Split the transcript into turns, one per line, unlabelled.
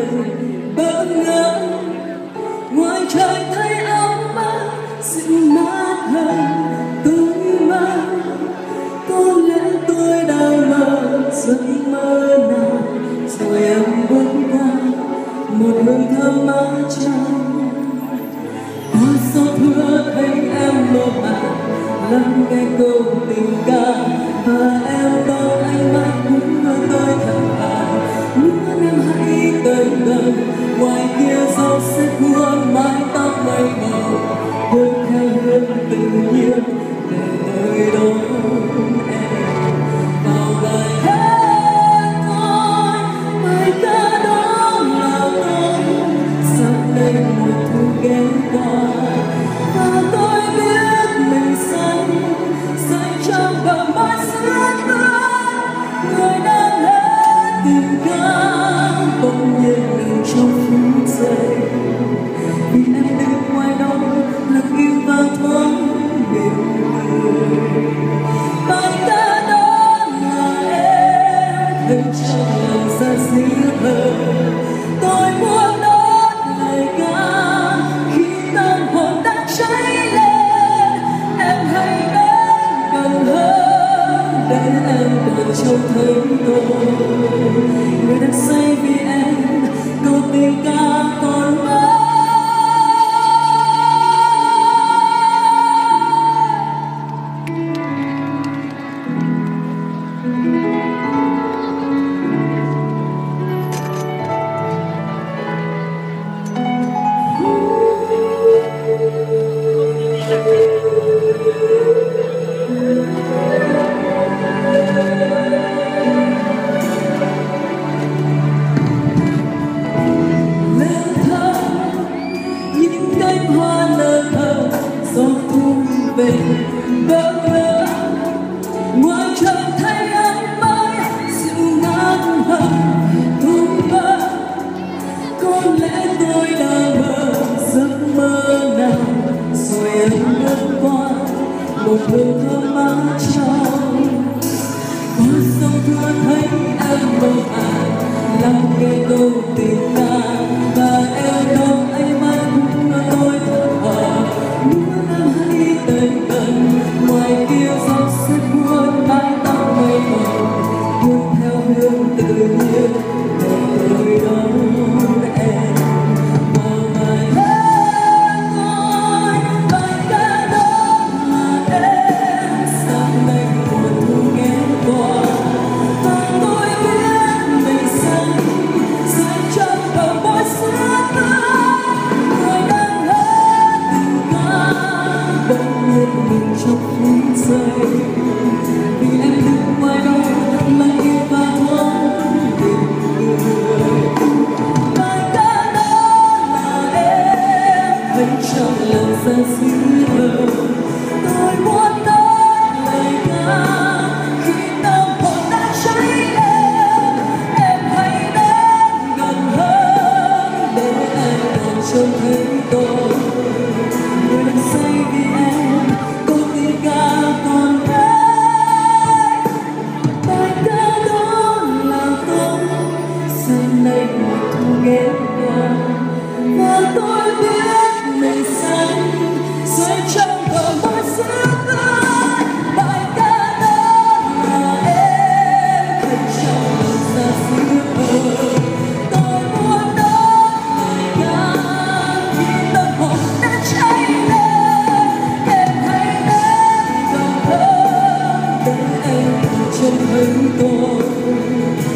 đời bỡ ngỡ, ngoài trời thấy ấm áp dịu mát hơn tôi mơ. Có lẽ tôi đang mơ giấc mơ nào, rồi em bước qua một hương thơm mát trong. Có gió thưa thấy em mơ màng lắng nghe câu tình ca, và em đón ánh mắt cũng mơ tôi thật thà. Muốn em hãy tới gần, ngoài kia gió sẽ cuốn mái tóc mây màu, bước theo hướng tự nhiên để tới đón em. Vào bài hát tôi, bài ca đó là tôi, sáng nay mùa thu ghé qua, và tôi biết mình xanh trong bờ môi sướt mướt. Người đang hết tình cảm bỗng nhiên ngừng trong phút giây, vì em đứng ngoài đó lặng im và thoáng mỉm cười. Bài ca đó là em thêm trong lòng xa xỉ hơn. Tôi muốn đốt lời ca khi tâm hồn đang cháy lên. Em hãy đến gần hơn để em còn trông thấy tôi, người đang say vì em câu tình ca còn mãi. Hoa nở thơ gió thu về bỡ ngỡ, ngoài trời thấy ấm áp dịu mát hơn tôi mơ. Có lẽ tôi đã mơ giấc mơ nào, rồi em bước qua một hương thơm mát trong. Có gió thưa thấy em mơ màng lắng nghe câu tình ca, và em đón ánh mắt tôi thật thà. Muốn em hãy tới gần, ngoài kia gió sẽ cuốn mái tóc mây màu, cuốn theo hướng tự nhiên để tôi đón em. Vào bài hát tôi, bài ca đó là em, sáng nay mùa thu ghé qua, và tôi biết mình xanh trong bờ môi sướt mướt. Người đang hết tình cảm bỗng nhiên ngừng trong phút giây, vì em đứng ngoài đó lặng im và thoáng mỉm cười. Bài ca đó là em thấy trong lòng xa xỉ hơn. Tôi muốn nói lời ca khi tâm hồn đang cháy lên. Em hãy đến gần hơn để em còn trông thấy tôi, người đang say vì em câu tình ca còn đây. Bài ca đó là tôi, sáng nay mùa thu ghé qua, và tôi biết mình xanh rơi trong bờ môi sướt mướt. Bài ca đó là em thêm trong lòng xa xỉ hơn. Tôi muốn đốt lời ca khi tâm hồn đã cháy lên. Em hãy đến gần hơn để em còn trông thấy tôi,